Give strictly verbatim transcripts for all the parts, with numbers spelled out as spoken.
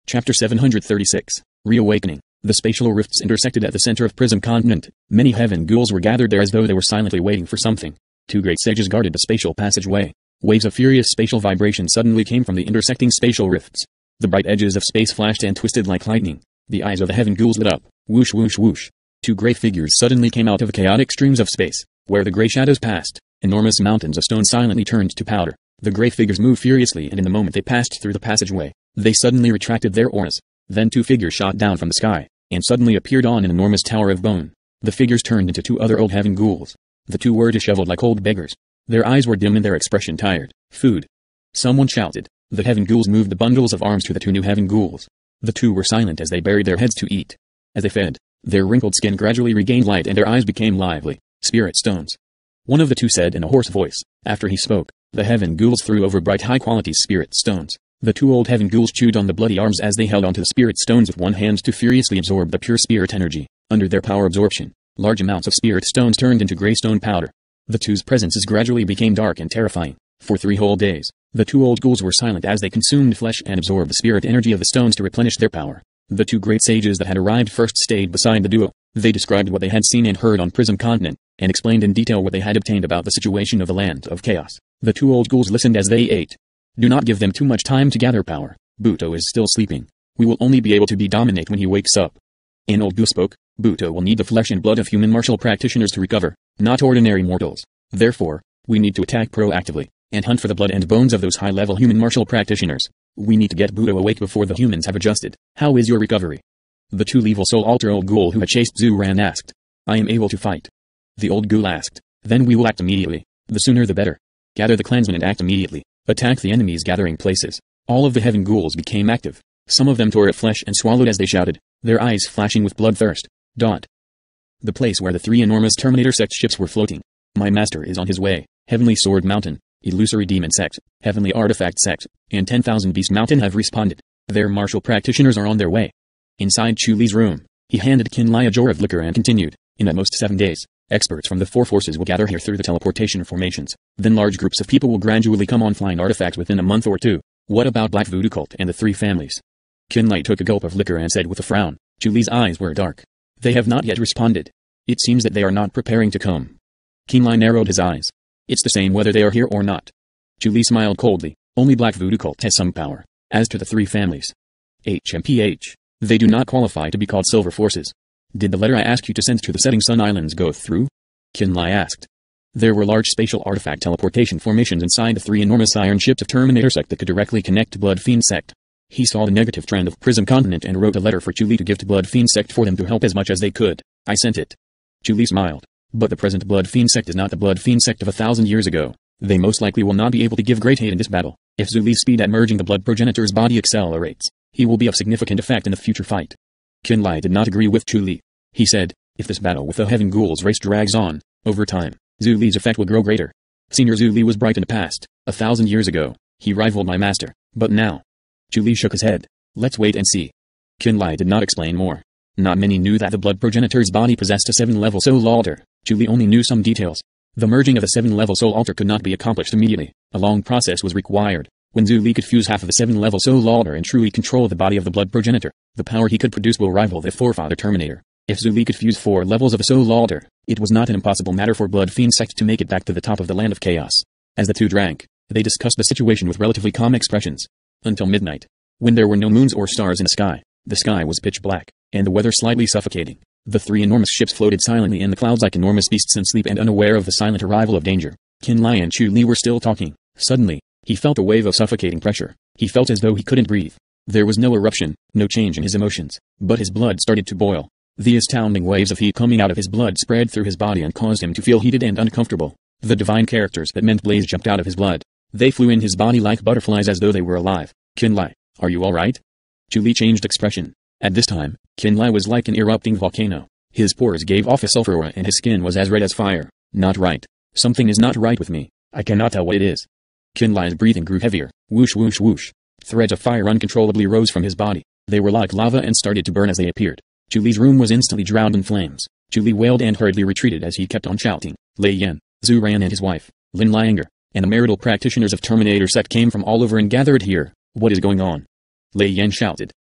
Chapter seven hundred thirty-six. Reawakening. The spatial rifts intersected at the center of Prism Continent. Many heaven ghouls were gathered there as though they were silently waiting for something. Two great sages guarded the spatial passageway. Waves of furious spatial vibration suddenly came from the intersecting spatial rifts. The bright edges of space flashed and twisted like lightning. The eyes of the heaven ghouls lit up. Whoosh whoosh whoosh. Two great figures suddenly came out of the chaotic streams of space. Where the gray shadows passed, enormous mountains of stone silently turned to powder. The great figures moved furiously, and in the moment they passed through the passageway, they suddenly retracted their auras. Then two figures shot down from the sky, and suddenly appeared on an enormous tower of bone. The figures turned into two other old heaven ghouls. The two were disheveled like old beggars. Their eyes were dim and their expression tired. Food. Someone shouted. The heaven ghouls moved the bundles of arms to the two new heaven ghouls. The two were silent as they buried their heads to eat. As they fed, their wrinkled skin gradually regained light and their eyes became lively. Spirit stones. One of the two said in a hoarse voice. After he spoke, the heaven ghouls threw over bright high-quality spirit stones. The two old heaven ghouls chewed on the bloody arms as they held onto the spirit stones with one hand to furiously absorb the pure spirit energy. Under their power absorption, large amounts of spirit stones turned into gray stone powder. The two's presences gradually became dark and terrifying. For three whole days, the two old ghouls were silent as they consumed flesh and absorbed the spirit energy of the stones to replenish their power. The two great sages that had arrived first stayed beside the duo. They described what they had seen and heard on Prism Continent, and explained in detail what they had obtained about the situation of the land of chaos. The two old ghouls listened as they ate. Do not give them too much time to gather power. Buto is still sleeping. We will only be able to be dominate when he wakes up. An old ghoul spoke. Buto will need the flesh and blood of human martial practitioners to recover, not ordinary mortals. Therefore, we need to attack proactively, and hunt for the blood and bones of those high-level human martial practitioners. We need to get Buto awake before the humans have adjusted. How is your recovery? The two evil soul altar old ghoul who had chased Zuran asked. I am able to fight. The old ghoul asked. Then we will act immediately. The sooner the better. Gather the clansmen and act immediately. Attack the enemy's gathering places. All of the heaven ghouls became active. Some of them tore at flesh and swallowed as they shouted, their eyes flashing with bloodthirst. Dot. The place where the three enormous Terminator sect ships were floating. My master is on his way. Heavenly Sword Mountain, Illusory Demon Sect, Heavenly Artifact Sect, and ten thousand Beast Mountain have responded. Their martial practitioners are on their way. Inside Chuli's room, he handed Kinlai a jar of liquor and continued, in at most seven days, experts from the four forces will gather here through the teleportation formations. Then large groups of people will gradually come on flying artifacts within a month or two. What about Black Voodoo Cult and the three families? Kinlai took a gulp of liquor and said with a frown. Chuli's eyes were dark. They have not yet responded. It seems that they are not preparing to come. Kinlai narrowed his eyes. It's the same whether they are here or not. Chuli smiled coldly. Only Black Voodoo Cult has some power. As to the three families, H M P H, they do not qualify to be called Silver Forces. Did the letter I asked you to send to the Setting Sun Islands go through? Kinlai asked. There were large spatial artifact teleportation formations inside the three enormous iron ships of Terminator Sect that could directly connect to Blood Fiend Sect. He saw the negative trend of Prism Continent and wrote a letter for Chuli to give to Blood Fiend Sect for them to help as much as they could. I sent it. Chuli smiled. But the present Blood Fiend Sect is not the Blood Fiend Sect of a thousand years ago. They most likely will not be able to give great aid in this battle. If Zuli's speed at merging the Blood Progenitor's body accelerates, he will be of significant effect in the future fight. Kinlai did not agree with Chuli. He said, if this battle with the Heaven Ghouls race drags on, over time, Zuli's effect will grow greater. Senior Zuli was bright in the past, a thousand years ago. He rivaled my master, but now. Chuli shook his head. Let's wait and see. Kinlai did not explain more. Not many knew that the Blood Progenitor's body possessed a seven-level soul altar. Chuli only knew some details. The merging of the seven-level soul altar could not be accomplished immediately. A long process was required. When Zuli could fuse half of the seven-level soul altar and truly control the body of the Blood Progenitor, the power he could produce will rival the forefather Terminator. If Zuli could fuse four levels of a soul altar, it was not an impossible matter for Blood Fiend Sect to make it back to the top of the land of chaos. As the two drank, they discussed the situation with relatively calm expressions. Until midnight, when there were no moons or stars in the sky, the sky was pitch black, and the weather slightly suffocating. The three enormous ships floated silently in the clouds like enormous beasts in sleep and unaware of the silent arrival of danger. Kinlai and Chuli were still talking. Suddenly, he felt a wave of suffocating pressure. He felt as though he couldn't breathe. There was no eruption, no change in his emotions, but his blood started to boil. The astounding waves of heat coming out of his blood spread through his body and caused him to feel heated and uncomfortable. The divine characters that meant blaze jumped out of his blood. They flew in his body like butterflies as though they were alive. Kinlai, are you alright? Chuli changed expression. At this time, Kinlai was like an erupting volcano. His pores gave off a sulfur aura and his skin was as red as fire. Not right. Something is not right with me. I cannot tell what it is. Kinlai's breathing grew heavier. Whoosh whoosh whoosh. Threads of fire uncontrollably rose from his body. They were like lava and started to burn as they appeared. Chuli's room was instantly drowned in flames. Chuli wailed and hurriedly retreated as he kept on shouting. Lei Yan, Zuran and his wife, Lin Lianger, and the marital practitioners of Terminator Sect came from all over and gathered here. What is going on? Lei Yan shouted.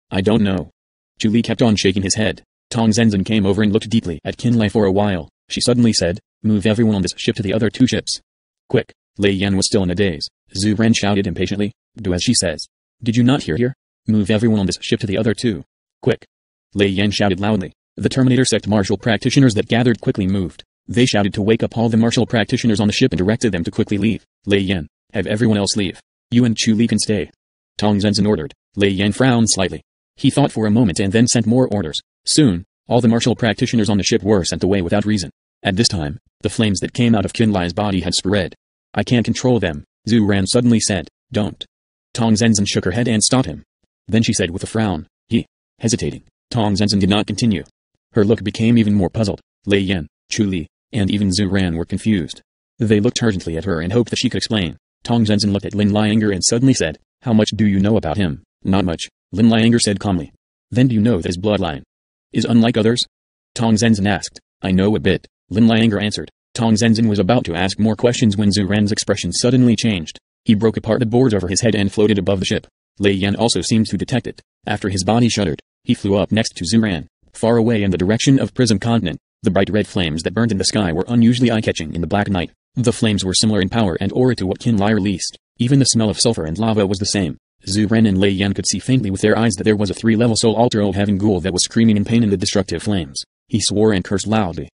I don't know. Chu Li kept on shaking his head. Tong Zenzin came over and looked deeply at Qin Lai for a while. She suddenly said, move everyone on this ship to the other two ships. Quick. Lei Yan was still in a daze. Zhu Ren shouted impatiently, do as she says. Did you not hear here? Move everyone on this ship to the other two. Quick. Lei Yan shouted loudly. The Terminator sect martial practitioners that gathered quickly moved. They shouted to wake up all the martial practitioners on the ship and directed them to quickly leave. Lei Yan, have everyone else leave. You and Chu Li can stay. Tong Zenzin ordered. Lei Yan frowned slightly. He thought for a moment and then sent more orders. Soon, all the martial practitioners on the ship were sent away without reason. At this time, the flames that came out of Qin Lai's body had spread. I can't control them, Zhu Ran suddenly said. Don't. Tong Zenzin shook her head and stopped him. Then she said with a frown, he. Hesitating. Tong Zenzin did not continue. Her look became even more puzzled. Lei Yan, Chu Li, and even Zhu Ran were confused. They looked urgently at her and hoped that she could explain. Tong Zenzin looked at Lin Lianger and suddenly said, how much do you know about him? Not much, Lin Lianger said calmly. Then do you know that his bloodline is unlike others? Tong Zenzin asked. I know a bit, Lin Lianger answered. Tong Zenzin was about to ask more questions when Zhu Ran's expression suddenly changed. He broke apart the boards over his head and floated above the ship. Lei Yan also seemed to detect it. After his body shuddered, he flew up next to Zhu Ran, far away in the direction of Prism Continent. The bright red flames that burned in the sky were unusually eye-catching in the black night. The flames were similar in power and aura to what Qin Lai released. Even the smell of sulfur and lava was the same. Zhu Ran and Lei Yan could see faintly with their eyes that there was a three-level soul altar of heaven ghoul that was screaming in pain in the destructive flames. He swore and cursed loudly.